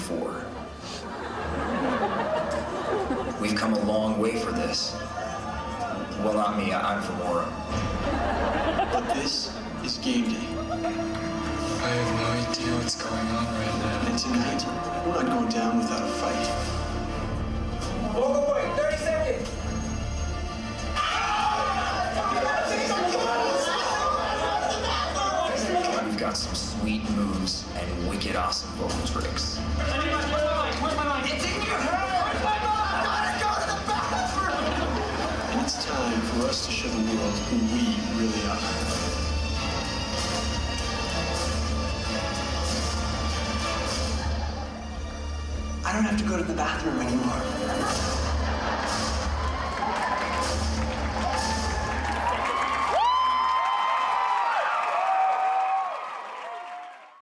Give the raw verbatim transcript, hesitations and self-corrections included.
before. We've come a long way for this. Well, not me, I'm from Aura. But this is game day. I have no idea what's going on right now. And tonight, we're not going down without a fight. Walk away, thirty seconds. We've got some sweet moves and wicked awesome vocal tricks. Where's my line? Where's my line? It's in your head! Where's my line? I gotta go to the bathroom! And it's time for us to show the world who we really are. I don't have to go to the bathroom anymore.